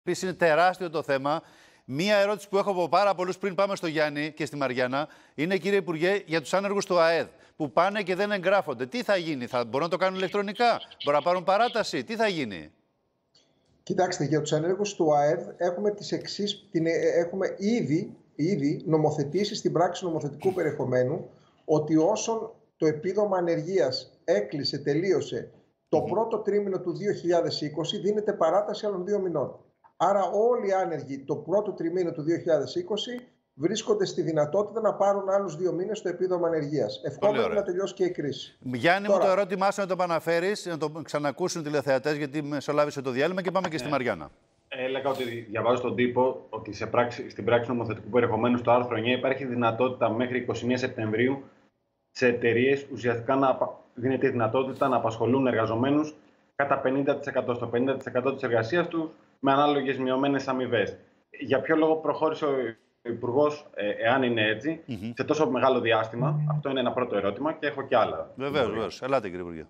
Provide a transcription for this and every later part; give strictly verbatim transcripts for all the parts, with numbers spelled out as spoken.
Επίσης είναι τεράστιο το θέμα. Μία ερώτηση που έχω από πάρα πολλούς πριν πάμε στο Γιάννη και στη Μαριάννα είναι, κύριε Υπουργέ, για τους άνεργους του ΑΕΔ που πάνε και δεν εγγράφονται. Τι θα γίνει, θα μπορούν να το κάνουν ηλεκτρονικά, μπορούν να πάρουν παράταση, τι θα γίνει? Κοιτάξτε, για τους ανέργους του ΑΕΔ έχουμε, τις εξής, την, έχουμε ήδη, ήδη νομοθετήσει στην πράξη νομοθετικού περιεχομένου ότι όσον το επίδομα ανεργίας έκλεισε, τελείωσε το πρώτο τρίμηνο του δύο χιλιάδες είκοσι, δίνεται παράταση άλλων δύο μηνών. Άρα όλοι οι άνεργοι το πρώτο τριμήνο του δύο χιλιάδες είκοσι βρίσκονται στη δυνατότητα να πάρουν άλλους δύο μήνες το επίδομα ανεργίας. Ευχόμαστε να τελειώσει και η κρίση. Γιάννη, Τώρα... μου το ερώτημά σου να το επαναφέρεις, να το ξανακούσουν οι τηλεθεατές, γιατί μεσολάβησε το διάλειμμα και πάμε και στη Μαριάννα. Έλεγα ότι διαβάζω στον τύπο ότι σε πράξη, στην πράξη νομοθετικού περιεχομένου στο άρθρο εννιά υπάρχει δυνατότητα μέχρι εικοστή πρώτη Σεπτεμβρίου σε εταιρείες ουσιαστικά να δίνεται η δυνατότητα να απασχολούν εργαζομένους κατά πενήντα τοις εκατό στο πενήντα τοις εκατό της εργασίας τους με ανάλογες μειωμένες αμοιβές. Για ποιο λόγο προχώρησε ο Υπουργός, ε, εάν είναι έτσι, mm-hmm. σε τόσο μεγάλο διάστημα? Αυτό είναι ένα πρώτο ερώτημα και έχω και άλλα. Βεβαίως, βεβαίως. Ελάτε, κύριε Υπουργέ.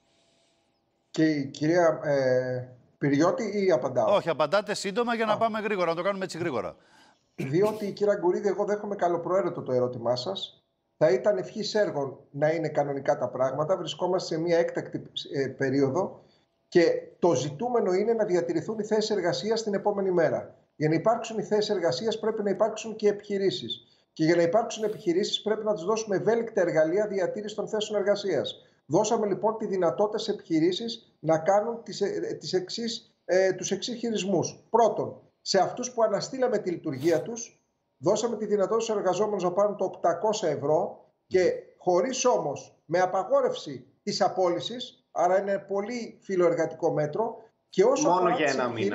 Και η κυρία ε, Πυριώτη ή απαντάω? Όχι, απαντάτε σύντομα για να Α. πάμε γρήγορα, να το κάνουμε έτσι γρήγορα. Διότι, κύριε Αγκουρίδη, εγώ δέχομαι καλοπροαίρετο το ερώτημά σας. Θα ήταν ευχής έργων να είναι κανονικά τα πράγματα. Βρισκόμαστε σε μια έκτακτη ε, περίοδο και το ζητούμενο είναι να διατηρηθούν οι θέσεις εργασίας την επόμενη μέρα. Για να υπάρξουν οι θέσεις εργασίας πρέπει να υπάρξουν και επιχειρήσεις. Και για να υπάρξουν επιχειρήσεις πρέπει να τους δώσουμε ευέλικτα εργαλεία διατήρησης των θέσεων εργασίας. Δώσαμε λοιπόν τη δυνατότητα σε επιχειρήσεις να κάνουν τις, τις εξής, ε, τους εξής χειρισμούς. Πρώτον, σε αυτούς που αναστήλαμε τη λειτουργία τους, δώσαμε τη δυνατότητα στους εργαζόμενους να πάρουν το οκτακόσια ευρώ και χωρίς όμως με απαγόρευση της απόλυσης, άρα είναι πολύ φιλοεργατικό μέτρο. Και όσο Μόνο για ένα μήνα.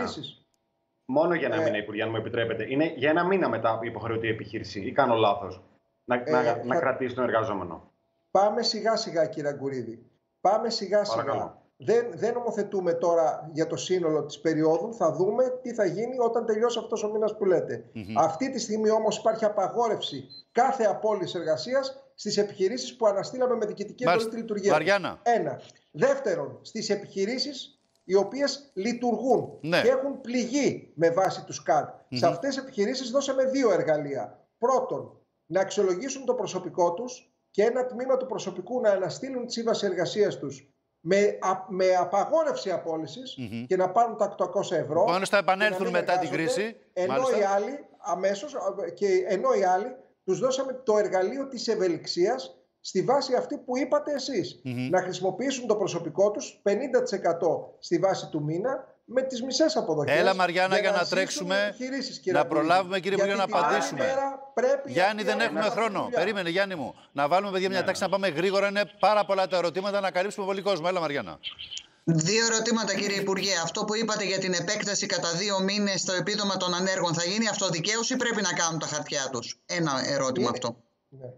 Μόνο για ένα ε, μήνα, Υπουργέ, αν μου επιτρέπετε. Είναι για ένα μήνα μετά η υποχρεωτική επιχείρηση. Ή κάνω λάθος? Να, ε, να, θα... να κρατήσει τον εργαζόμενο. Πάμε σιγά σιγά, κύριε Αγκουρίδη. Πάμε σιγά σιγά. Παρακαλώ. Δεν, δεν νομοθετούμε τώρα για το σύνολο της περίοδου. Θα δούμε τι θα γίνει όταν τελειώσει αυτός ο μήνας που λέτε. Mm-hmm. Αυτή τη στιγμή όμως υπάρχει απαγόρευση κάθε απόλυση εργασίας στις επιχειρήσεις που αναστήλαμε με διοικητική εντολή τη λειτουργία. Μαριάννα. Ένα. Δεύτερον, στις επιχειρήσεις οι οποίες λειτουργούν ναι. και έχουν πληγεί με βάση τους ΚΑΔ. Mm-hmm. Σε αυτές τις επιχειρήσεις δώσαμε δύο εργαλεία. Πρώτον, να αξιολογήσουν το προσωπικό τους και ένα τμήμα του προσωπικού να αναστείλουν τη σύμβαση εργασίας τους με, α, με απαγόρευση απόλυσης mm-hmm. και να πάρουν τα οκτακόσια ευρώ. Επομένως θα επανέλθουν μετά την κρίση. Ενώ οι άλλοι, αμέσως, και ενώ οι άλλοι τους δώσαμε το εργαλείο της ευελιξίας στη βάση αυτή που είπατε εσείς. Mm-hmm. Να χρησιμοποιήσουν το προσωπικό τους πενήντα τοις εκατό στη βάση του μήνα με τις μισές αποδοχές. Έλα, Μαριάννα, για να, να τρέξουμε, να προλάβουμε, κύριε Υπουργέ, να απαντήσουμε. Γιάννη, δεν έχουμε χρόνο. Δουλειά. Περίμενε, Γιάννη μου. Να βάλουμε, παιδιά, μια τάξη, να πάμε γρήγορα. Είναι πάρα πολλά τα ερωτήματα, να καλύψουμε πολύ κόσμο. Έλα, Μαριάννα. Δύο ερωτήματα, κύριε Υπουργέ. Αυτό που είπατε για την επέκταση κατά δύο μήνες στο επίδομα των ανέργων, θα γίνει αυτοδικαίωση ή πρέπει να κάνουν τα χαρτιά τους? Ένα ερώτημα είναι, αυτό. Ναι.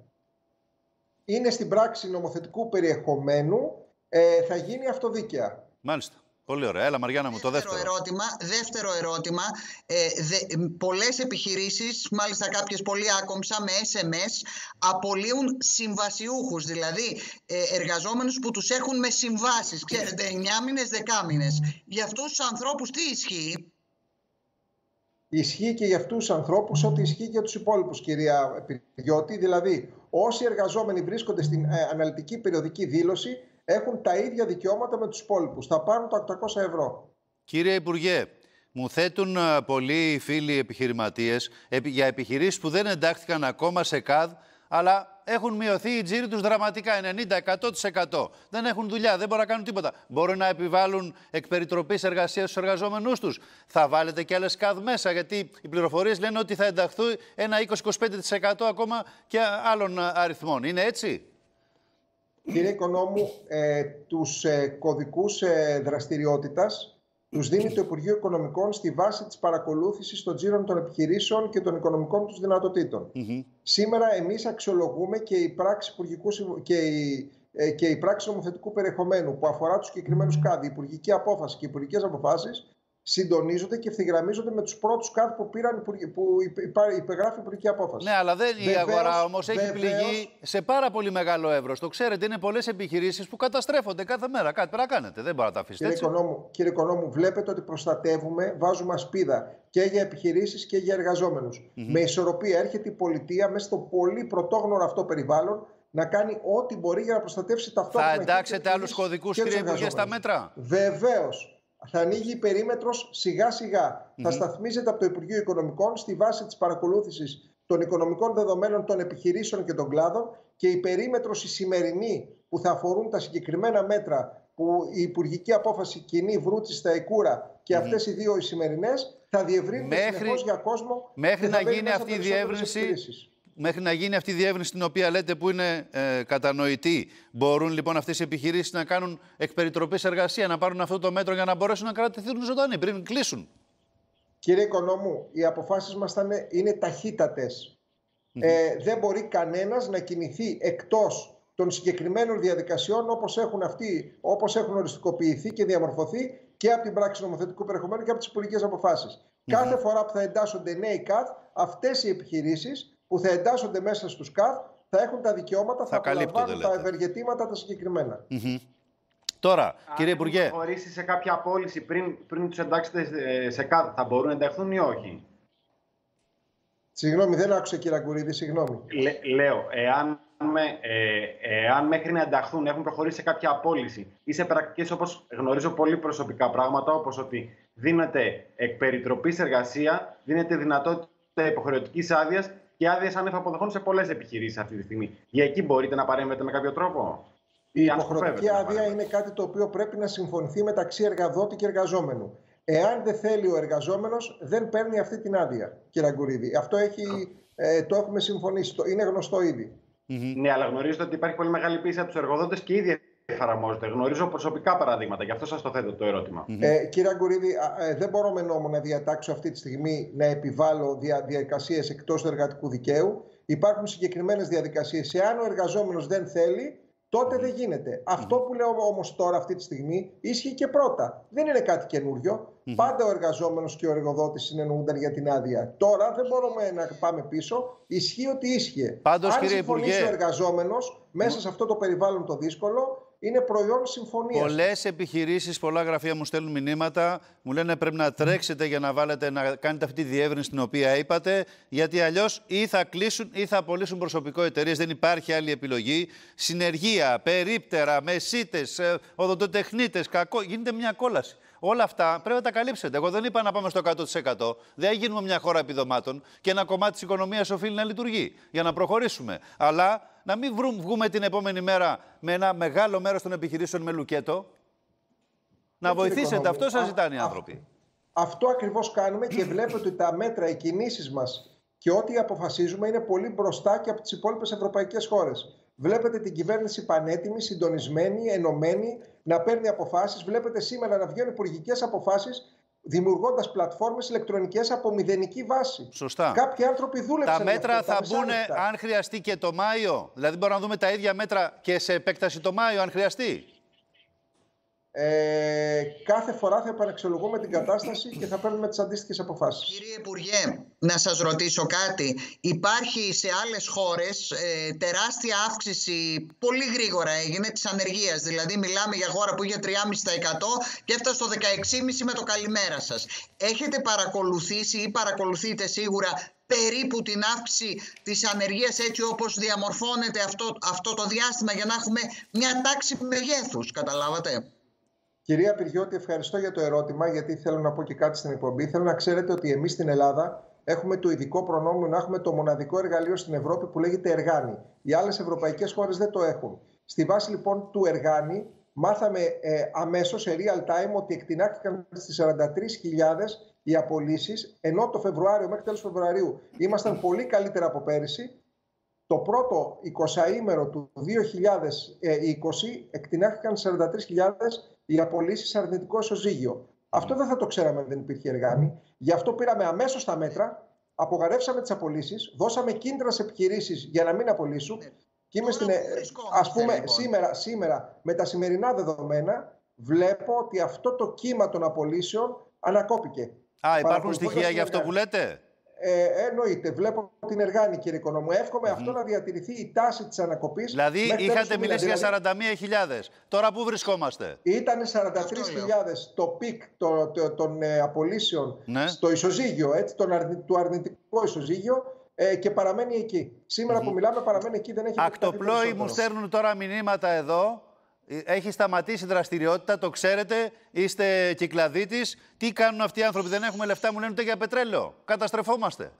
Είναι στην πράξη νομοθετικού περιεχομένου, ε, θα γίνει αυτοδίκαια. Μάλιστα. Πολύ ωραία. Έλα, Μαριάννα μου, το δεύτερο. Ερώτημα, δεύτερο ερώτημα. Ε, δε, πολλές επιχειρήσεις, μάλιστα κάποιες πολύ άκομψα, με ες εμ ες, απολύουν συμβασιούχους, δηλαδή ε, εργαζόμενους που τους έχουν με συμβάσεις. Ξέρετε, εννιά μήνες, δέκα μήνες. Για αυτούς τους ανθρώπους τι ισχύει? Ισχύει και για αυτούς τους ανθρώπους ό,τι ισχύει και για τους υπόλοιπους, κυρία Πυριώτη. Δηλαδή, όσοι εργαζόμενοι βρίσκονται στην ε, αναλυτική περιοδική δήλωση, έχουν τα ίδια δικαιώματα με τους υπόλοιπους. Θα πάρουν τα οκτακόσια ευρώ. Κύριε Υπουργέ, μου θέτουν πολλοί φίλοι επιχειρηματίες για επιχειρήσεις που δεν εντάχθηκαν ακόμα σε ΚΑΔ, αλλά έχουν μειωθεί οι τζίροι τους δραματικά, ενενήντα με εκατό τοις εκατό. Δεν έχουν δουλειά, δεν μπορούν να κάνουν τίποτα. Μπορούν να επιβάλλουν εκ περιτροπής εργασίας στους εργαζόμενούς τους? Θα βάλετε και άλλες ΚΑΔ μέσα, γιατί οι πληροφορίες λένε ότι θα ενταχθούν ένα είκοσι με είκοσι πέντε τοις εκατό ακόμα και άλλων αριθμών. Είναι έτσι? Κύριε Οικονόμου, ε, τους ε, κωδικούς ε, δραστηριότητας τους δίνει το Υπουργείο Οικονομικών στη βάση της παρακολούθησης των τζίρων των επιχειρήσεων και των οικονομικών τους δυνατοτήτων. Mm-hmm. Σήμερα εμείς αξιολογούμε και η πράξη, και η, ε, και η πράξη νομοθετικού περιεχομένου που αφορά τους συγκεκριμένους ΚΑΔ, η υπουργική απόφαση και οι υπουργικές αποφάσεις, συντονίζονται και ευθυγραμμίζονται με τους πρώτους ΚΑΔ που, πήραν, που υπεγράφει η υπουργική απόφαση. Ναι, αλλά δεν, βεβαίως, η αγορά όμως έχει βεβαίως, πληγεί σε πάρα πολύ μεγάλο εύρος. Το ξέρετε, είναι πολλές επιχειρήσεις που καταστρέφονται κάθε μέρα. Κάτι πρέπει να κάνετε. Δεν μπορεί να τα αφήσετε. Κύριε Οικονόμου, κύριε Οικονόμου, βλέπετε ότι προστατεύουμε, βάζουμε ασπίδα και για επιχειρήσεις και για εργαζόμενους. Mm-hmm. Με ισορροπία έρχεται η πολιτεία μέσα στο πολύ πρωτόγνωρο αυτό περιβάλλον να κάνει ό,τι μπορεί για να προστατεύσει ταυτόχρονα. Θα εντάξετε άλλους κωδικούς, κύριε Υπουργέ, στα μέτρα? Βεβαίως. Θα ανοίγει η περίμετρος σιγά σιγά. Mm-hmm. Θα σταθμίζεται από το Υπουργείο Οικονομικών στη βάση της παρακολούθησης των οικονομικών δεδομένων των επιχειρήσεων και των κλάδων και η περίμετρος η σημερινή που θα αφορούν τα συγκεκριμένα μέτρα που η υπουργική απόφαση κοινή Βρούτση στα Εκούρα και mm-hmm. αυτές οι δύο οι σημερινές θα διευρύνουν συνεχώς για κόσμο. Μέχρι να γίνει αυτή η διεύρυνση. Μέχρι να γίνει αυτή η διεύρυνση την οποία λέτε που είναι ε, κατανοητή, μπορούν λοιπόν αυτές οι επιχειρήσεις να κάνουν εκ περιτροπής εργασία, να πάρουν αυτό το μέτρο για να μπορέσουν να κρατηθούν ζωντανοί πριν κλείσουν? Κύριε Οικονόμου, οι αποφάσεις μας θα είναι, είναι ταχύτατες. Mm-hmm. Ε, δεν μπορεί κανένας να κινηθεί εκτός των συγκεκριμένων διαδικασιών όπως έχουν, αυτοί, όπως έχουν οριστικοποιηθεί και διαμορφωθεί και από την πράξη νομοθετικού περιεχομένου και από τις υπουργικές αποφάσεις. Mm-hmm. Κάθε φορά που θα εντάσσονται νέοι ΚΑΔ, αυτές οι επιχειρήσεις που θα εντάσσονται μέσα στους ΚΑΔ θα έχουν τα δικαιώματα, θα, θα απολαμβάνουν τα ευεργετήματα τα συγκεκριμένα. Mm-hmm. Τώρα, αν κύριε Υπουργέ. Αν προχωρήσει σε κάποια απόλυση πριν, πριν τους εντάξετε σε ΚΑΔ, θα μπορούν να ενταχθούν ή όχι? Συγγνώμη, δεν άκουσα κύριε Αγκουρίδη, συγγνώμη. Λέ, λέω, εάν, με, ε, εάν μέχρι να ενταχθούν έχουν προχωρήσει σε κάποια απόλυση ή σε πρακτικές όπως γνωρίζω πολύ προσωπικά πράγματα, όπως ότι δίνεται εκ περιτροπής εργασία, δίνεται δυνατότητα υποχρεωτικής άδειας και άδειες άνευ αποδοχών σε πολλές επιχειρήσεις αυτή τη στιγμή. Για εκεί μπορείτε να παρέμβετε με κάποιο τρόπο? Η υποχρεωτική άδεια είναι κάτι το οποίο πρέπει να συμφωνηθεί μεταξύ εργαδότη και εργαζόμενου. Εάν δεν θέλει ο εργαζόμενος, δεν παίρνει αυτή την άδεια, κύριε Αγκουρίδη. Αυτό έχει, ε, το έχουμε συμφωνήσει, το, είναι γνωστό ήδη. Mm-hmm. Ναι, αλλά γνωρίζετε ότι υπάρχει πολύ μεγάλη πίεση από τους εργοδότες και ήδη εφαρμόζεται. Γνωρίζω προσωπικά παραδείγματα, γι' αυτό σας το θέτω το ερώτημα. Mm-hmm. Ε, κύριε Αγκουρίδη, ε, δεν μπορώ με νόμο να διατάξω αυτή τη στιγμή να επιβάλλω δια, διαδικασίες εκτός του εργατικού δικαίου. Υπάρχουν συγκεκριμένες διαδικασίες. Εάν ο εργαζόμενος δεν θέλει, τότε δεν γίνεται. Mm-hmm. Αυτό που λέω όμως τώρα αυτή τη στιγμή ίσχυε και πρώτα. Δεν είναι κάτι καινούριο. Mm-hmm. Πάντα ο εργαζόμενος και ο εργοδότης συνεννοούνταν για την άδεια. Τώρα δεν μπορούμε να πάμε πίσω. Ισχύει ότι ίσχυε. Πάντως, αν κύριε συμφωνήσει Υπουργέ, ο εργαζόμενος μέσα σε αυτό το περιβάλλον το δύσκολο, είναι προϊόν συμφωνίας. Πολλές επιχειρήσεις, πολλά γραφεία μου στέλνουν μηνύματα, μου λένε πρέπει να τρέξετε για να, βάλετε, να κάνετε αυτή τη διεύρυνση την οποία είπατε, γιατί αλλιώς ή θα κλείσουν ή θα απολύσουν προσωπικό εταιρείες. Δεν υπάρχει άλλη επιλογή. Συνεργεία, περίπτερα, μεσίτες, οδοντοτεχνίτες, κακό. Γίνεται μια κόλαση. Όλα αυτά πρέπει να τα καλύψετε. Εγώ δεν είπα να πάμε στο εκατό τοις εκατό. Δεν γίνουμε μια χώρα επιδομάτων και ένα κομμάτι της οικονομίας οφείλει να λειτουργεί για να προχωρήσουμε. Αλλά να μην βγούμε την επόμενη μέρα με ένα μεγάλο μέρος των επιχειρήσεων με λουκέτο. Να βοηθήσετε. Αυτό σας ζητάνε οι άνθρωποι. Αυτό ακριβώς κάνουμε και βλέπετε ότι τα μέτρα, οι κινήσεις μας και ό,τι αποφασίζουμε είναι πολύ μπροστά και από τις υπόλοιπες ευρωπαϊκές χώρες. Βλέπετε την κυβέρνηση πανέτοιμη, συντονισμένη, ενωμένη, να παίρνει αποφάσεις. Βλέπετε σήμερα να βγαίνουν υπουργικές αποφάσεις, δημιουργώντας πλατφόρμες ηλεκτρονικές από μηδενική βάση. Σωστά. Κάποιοι άνθρωποι δούλεψαν. Τα μέτρα αυτό, θα τα μπουν αν χρειαστεί και το Μάιο. Δηλαδή μπορούμε να δούμε τα ίδια μέτρα και σε επέκταση το Μάιο, αν χρειαστεί. Ε, κάθε φορά θα επαναξιολογούμε την κατάσταση και θα παίρνουμε τις αντίστοιχες αποφάσεις. Κύριε Υπουργέ, να σας ρωτήσω κάτι. Υπάρχει σε άλλες χώρες ε, τεράστια αύξηση, πολύ γρήγορα έγινε, της ανεργίας. Δηλαδή μιλάμε για χώρα που είχε τρία κόμμα πέντε τοις εκατό και έφτασε στο δεκαέξι κόμμα πέντε τοις εκατό με το καλημέρα σας. Έχετε παρακολουθήσει ή παρακολουθείτε σίγουρα περίπου την αύξηση της ανεργίας έτσι όπως διαμορφώνεται αυτό, αυτό το διάστημα για να έχουμε μια τάξη μεγέθους, καταλάβατε? Κυρία Πυριώτη, ευχαριστώ για το ερώτημα, γιατί θέλω να πω και κάτι στην εκπομπή. Θέλω να ξέρετε ότι εμείς στην Ελλάδα έχουμε το ειδικό προνόμιο να έχουμε το μοναδικό εργαλείο στην Ευρώπη που λέγεται Εργάνη. Οι άλλες ευρωπαϊκές χώρες δεν το έχουν. Στη βάση λοιπόν του Εργάνη, μάθαμε ε, αμέσως σε real time ότι εκτινάχθηκαν στις σαράντα τρεις χιλιάδες οι απολύσεις, ενώ το Φεβρουάριο, μέχρι τέλος Φεβρουαρίου, ήμασταν πολύ καλύτερα από πέρυσι. Το πρώτο εικοσαήμερο του δύο χιλιάδες είκοσι εκτινάχθηκαν σαράντα τρεις χιλιάδες οι απολύσεις σε αρνητικό ισοζύγιο. Αυτό δεν θα το ξέραμε αν δεν υπήρχε Εργάνη. Γι' αυτό πήραμε αμέσως τα μέτρα, απογαρεύσαμε τις απολύσεις, δώσαμε κίνητρα σε επιχειρήσεις για να μην απολύσουν. Και είμαι στην, ας πούμε, λοιπόν. σήμερα, σήμερα, με τα σημερινά δεδομένα, βλέπω ότι αυτό το κύμα των απολύσεων ανακόπηκε. Α, υπάρχουν στοιχεία για αυτό που λέτε? Ε, εννοείται. Βλέπω την Εργάνη, κύριε Οικονόμου. Εύχομαι mm-hmm. αυτό να διατηρηθεί η τάση της ανακοπής. Δηλαδή, είχατε μιλήσει για σαράντα μία χιλιάδες. Τώρα πού βρισκόμαστε? Ήταν σαράντα τρεις χιλιάδες το πικ το, το, των ε, απολύσεων ναι. στο ισοζύγιο, έτσι, τον αρνη, του αρνητικό ισοζύγιο ε, και παραμένει εκεί. Σήμερα mm-hmm. που μιλάμε παραμένει εκεί, δεν έχει... Ακτοπλόοι μου στέλνουν τώρα μηνύματα εδώ. Έχει σταματήσει η δραστηριότητα, το ξέρετε, είστε Κυκλαδίτης. Τι κάνουν αυτοί οι άνθρωποι, δεν έχουμε λεφτά, μου λένε ούτε για πετρέλαιο. Καταστρεφόμαστε.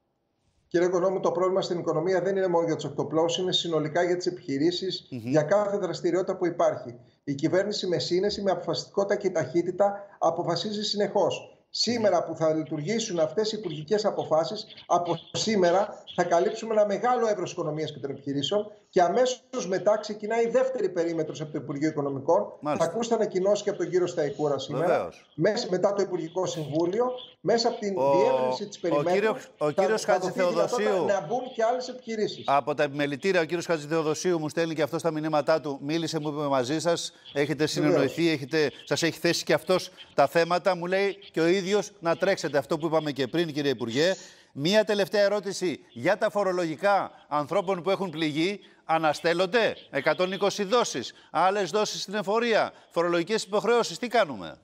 Κύριε Οικονόμου, το πρόβλημα στην οικονομία δεν είναι μόνο για τους ακτοπλώους, είναι συνολικά για τις επιχειρήσεις, mm-hmm. για κάθε δραστηριότητα που υπάρχει. Η κυβέρνηση με σύνεση, με αποφασιστικότητα και ταχύτητα αποφασίζει συνεχώς. Σήμερα που θα λειτουργήσουν αυτές οι υπουργικές αποφάσεις, από σήμερα θα καλύψουμε ένα μεγάλο εύρος οικονομίας και των επιχειρήσεων και αμέσως μετά ξεκινάει η δεύτερη περίμετρος από το Υπουργείο Οικονομικών. Μάλιστα. Θα ακούσετε ανακοινώσεις και από τον κύριο Σταϊκούρα σήμερα. Μέσα, μετά το Υπουργικό Συμβούλιο, μέσα από την ο, διεύρυνση της περιμέτρου, ο κύριος, ο κύριος θα, θα δοθεί δυνατότητα να μπουν και άλλες επιχειρήσεις. Από τα επιμελητήρια, ο κύριος Χατζηθεοδοσίου μου στέλνει και αυτό στα μηνύματά του. Μίλησε, μου είπε μαζί σας, έχετε συνεννοηθεί, έχετε, σας έχει θέσει και αυτός τα θέματα. Μου λέει και ο ίδιος να τρέξετε αυτό που είπαμε και πριν, κύριε Υπουργέ. Μία τελευταία ερώτηση για τα φορολογικά ανθρώπων που έχουν πληγεί. Αναστέλλονται εκατόν είκοσι δόσεις, άλλες δόσεις στην εφορία, φορολογικές υποχρεώσεις. Τι κάνουμε?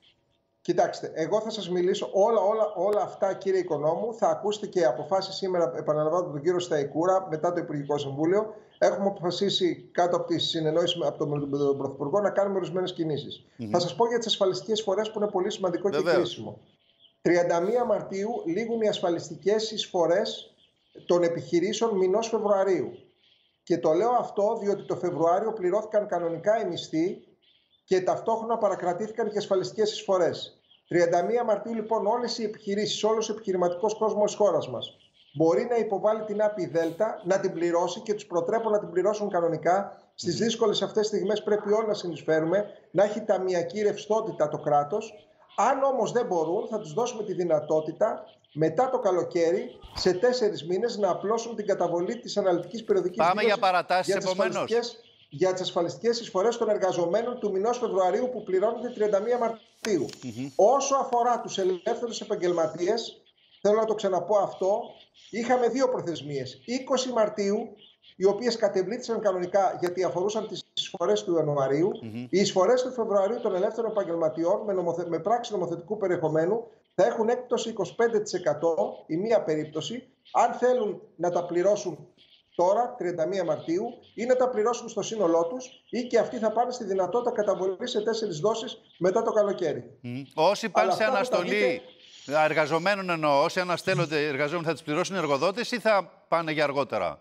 Κοιτάξτε, εγώ θα σας μιλήσω όλα, όλα, όλα αυτά, κύριε Οικονόμου. Θα ακούσετε και αποφάσεις σήμερα, επαναλαμβάνω, από τον κύριο Σταϊκούρα μετά το Υπουργικό Συμβούλιο. Έχουμε αποφασίσει κάτω από τη συνεννόηση από τον Πρωθυπουργό να κάνουμε ορισμένες κινήσεις. Mm-hmm. Θα σας πω για τις ασφαλιστικές εισφορές που είναι πολύ σημαντικό Βεβαίως. και κρίσιμο. τριάντα μία Μαρτίου λήγουν οι ασφαλιστικές εισφορές των επιχειρήσεων μηνός Φεβρουαρίου. Και το λέω αυτό διότι το Φεβρουάριο πληρώθηκαν κανονικά οι μισθοί και ταυτόχρονα παρακρατήθηκαν και ασφαλιστικές εισφορές. τριάντα μία Μαρτίου λοιπόν όλες οι επιχειρήσεις, όλος ο επιχειρηματικός κόσμος της χώρας μας μπορεί να υποβάλει την ΑΠΗ ΔΕΛΤΑ, να την πληρώσει και τους προτρέπω να την πληρώσουν κανονικά. Στις δύσκολες αυτές στιγμές πρέπει όλοι να συνεισφέρουμε, να έχει ταμιακή ρευστότητα το κράτος. Αν όμως δεν μπορούν, θα τους δώσουμε τη δυνατότητα μετά το καλοκαίρι, σε τέσσερις μήνες, να απλώσουν την καταβολή της αναλυτικής περιοδικής Πάμε για παρατάσεις επομένως. Για τις ασφαλιστικές εισφορές των εργαζομένων του μηνός Φεβρουαρίου που πληρώνονται τριάντα μία Μαρτίου. Mm-hmm. Όσο αφορά τους ελεύθερους επαγγελματίες, θέλω να το ξαναπώ αυτό, είχαμε δύο προθεσμίες. είκοσι Μαρτίου, οι οποίες κατεβλήθησαν κανονικά γιατί αφορούσαν τις εισφορές του Ιανουαρίου. Mm-hmm. Οι εισφορές του Φεβρουαρίου των ελεύθερων επαγγελματιών με, νομοθε... με πράξη νομοθετικού περιεχομένου θα έχουν έκπτωση είκοσι πέντε τοις εκατό η μία περίπτωση, αν θέλουν να τα πληρώσουν τώρα, τριάντα μία Μαρτίου, ή να τα πληρώσουν στο σύνολό τους, ή και αυτοί θα πάνε στη δυνατότητα καταβολή σε τέσσερις δόσεις μετά το καλοκαίρι. Mm. Όσοι πάνε σε αναστολή δείτε... εργαζομένων, εννοώ, όσοι αναστέλλονται εργαζόμενοι, θα τις πληρώσουν οι εργοδότες ή θα πάνε για αργότερα?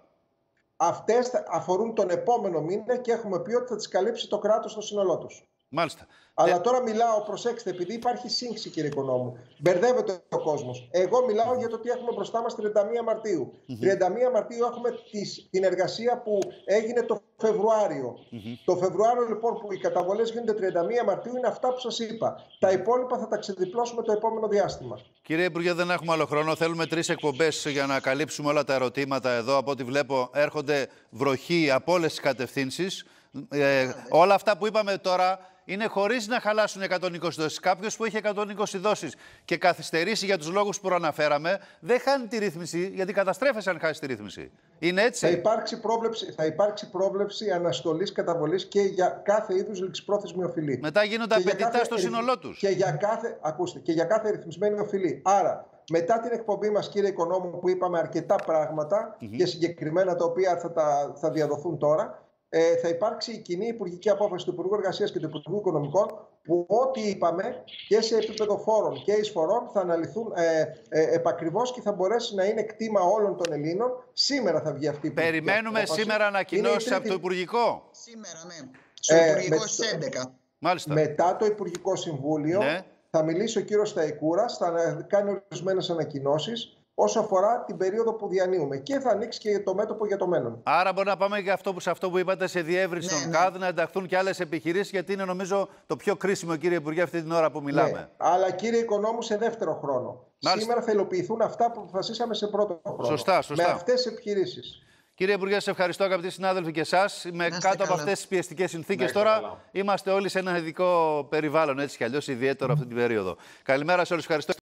Αυτές αφορούν τον επόμενο μήνα και έχουμε πει ότι θα τις καλύψει το κράτος στο σύνολό τους. Μάλιστα. Αλλά ε... τώρα μιλάω, προσέξτε, επειδή υπάρχει σύγχυση, κύριε Οικονόμου. Μπερδεύεται ο κόσμος. Εγώ μιλάω για το τι έχουμε μπροστά μας τριάντα μία Μαρτίου. Mm-hmm. τριάντα μία Μαρτίου έχουμε τις, την εργασία που έγινε το Φεβρουάριο. Mm-hmm. Το Φεβρουάριο λοιπόν που οι καταβολές γίνονται τριάντα μία Μαρτίου είναι αυτά που σας είπα. Τα υπόλοιπα θα τα ξεδιπλώσουμε το επόμενο διάστημα. Κύριε Υπουργέ, δεν έχουμε άλλο χρόνο. Θέλουμε τρεις εκπομπές για να καλύψουμε όλα τα ερωτήματα εδώ. Από ό,τι βλέπω έρχονται βροχή από όλες τις κατευθύνσεις. Ε, όλα αυτά που είπαμε τώρα είναι χωρίς να χαλάσουν εκατόν είκοσι δόσεις. Κάποιος που έχει εκατόν είκοσι δόσεις και καθυστερήσει για τους λόγους που προαναφέραμε, δεν χάνει τη ρύθμιση, γιατί καταστρέφεσαι αν χάσει τη ρύθμιση. Είναι έτσι. Θα υπάρξει πρόβλεψη, θα υπάρξει πρόβλεψη αναστολής καταβολής και για κάθε είδους ληξιπρόθεσμη οφειλή. Μετά γίνονται απαιτητά στο σύνολό τους. Και για κάθε, ακούστε, και για κάθε ρυθμισμένη οφειλή. Άρα, μετά την εκπομπή μας, κύριε Οικονόμου, που είπαμε αρκετά πράγματα mm-hmm. και συγκεκριμένα τα οποία θα, τα, θα διαδοθούν τώρα, Ε, θα υπάρξει η κοινή υπουργική απόφαση του Υπουργού Εργασίας και του Υπουργού Οικονομικών που ό,τι είπαμε και σε επίπεδο φόρων και εισφορών θα αναλυθούν ε, ε, επακριβώς και θα μπορέσει να είναι κτήμα όλων των Ελλήνων. Σήμερα θα βγει αυτή η υπουργική Περιμένουμε απόφαση. Σήμερα ανακοινώσεις τρίτη... από το Υπουργικό. Σήμερα, ναι. Στο ε, Υπουργικό με... στις έντεκα. Μάλιστα. Μετά το Υπουργικό Συμβούλιο ναι. θα μιλήσει ο κύριος Σταϊκούρας, θα κάνει ορισμένες ανακοινώσεις όσο αφορά την περίοδο που διανύουμε. Και θα ανοίξει και το μέτωπο για το μέλλον. Άρα, μπορεί να πάμε και αυτό που, σε αυτό που είπατε, σε διεύρυνση των ναι, ΚΑΔ, ναι. να ενταχθούν και άλλες επιχειρήσεις, γιατί είναι νομίζω το πιο κρίσιμο, κύριε Υπουργέ, αυτή την ώρα που μιλάμε. Ναι, αλλά, κύριε Οικονόμου, σε δεύτερο χρόνο. Μάλιστα. Σήμερα θα υλοποιηθούν αυτά που αποφασίσαμε σε πρώτο χρόνο. Σωστά, σωστά. Με αυτές τις επιχειρήσεις. Κύριε Υπουργέ, σε ευχαριστώ, αγαπητοί συνάδελφοι, και εσάς. Με κάτω καλά. από αυτές τις πιεστικές συνθήκες τώρα καλά. Είμαστε όλοι σε ένα ειδικό περιβάλλον, έτσι κι αλλιώς, ιδιαίτερο αυτή την περίοδο. Καλημέρα σε όλους. Ευχαριστώ.